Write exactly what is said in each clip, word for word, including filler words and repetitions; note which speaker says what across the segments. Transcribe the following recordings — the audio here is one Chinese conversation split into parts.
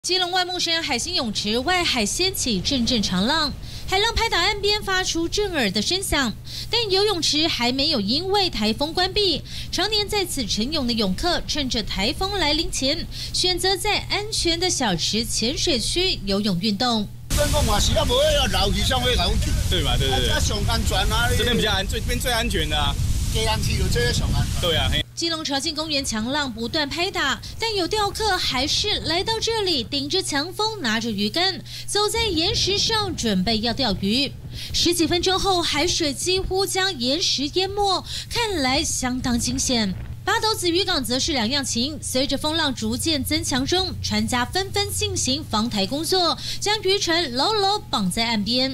Speaker 1: 基隆万木山海星泳池外海掀起阵阵长浪，海浪拍打岸边，发出震耳的声响。但游泳池还没有因为台风关闭，常年在此晨泳的泳客趁着台风来临前，选择在安全的小池浅水区游泳运动。
Speaker 2: 真讲话是啊，无要绕去上去游去，
Speaker 3: 对嘛？对对对，
Speaker 2: 啊，上安全啊！
Speaker 3: 这边比较安，这边最安全的啊。
Speaker 2: 给人去有这个上安全。
Speaker 3: 对啊。
Speaker 1: 基隆潮境公园强浪不断拍打，但有钓客还是来到这里，顶着强风，拿着鱼竿，走在岩石上，准备要钓鱼。十几分钟后，海水几乎将岩石淹没，看来相当惊险。 八斗子渔港则是两样情，随着风浪逐渐增强中，船家纷纷进行防台工作，将渔船牢牢绑在岸边。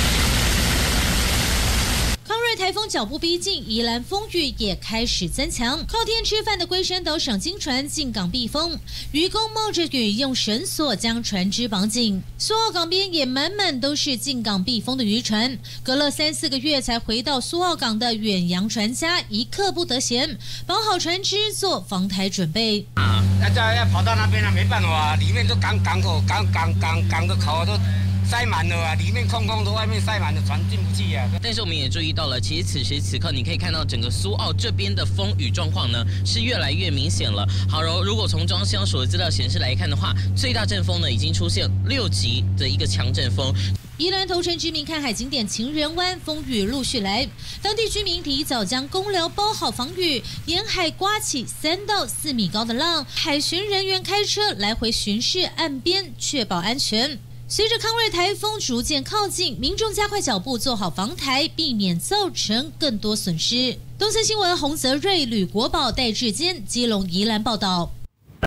Speaker 1: 康瑞台风脚步逼近，宜兰风雨也开始增强。靠天吃饭的龟山岛赏金船进港避风，渔工冒着雨用绳索将船只绑紧。苏澳港边也满满都是进港避风的渔船。隔了三四个月才回到苏澳港的远洋船家一刻不得闲，绑好船只做防台准备。
Speaker 4: 啊，那再要跑到那边了，没办法，里面都港港口港港港港的口都。 塞满了啊，里面空空的，外面塞满了，船进不去啊。
Speaker 5: 但是我们也注意到了，其实此时此刻，你可以看到整个苏澳这边的风雨状况呢是越来越明显了。好，如果从中央气象署的资料显示来看的话，最大阵风呢已经出现六级的一个强阵风。
Speaker 1: 宜兰头城知名看海景点情人湾风雨陆续来，当地居民提早将公寮包好防雨，沿海刮起三到四米高的浪，海巡人员开车来回巡视岸边，确保安全。 随着康瑞台风逐渐靠近，民众加快脚步做好防台，避免造成更多损失。东森新闻洪泽瑞、吕国宝、戴志坚，基隆宜兰报道。